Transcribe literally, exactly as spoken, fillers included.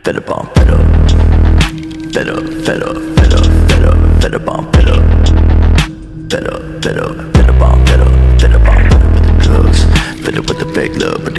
fed up on fed up, fed up, fed up, fed up, fed up, fed up on fed up, fed up, fed up, fed up on fed up, fed up on fed up with the drugs, fed up with the fake love.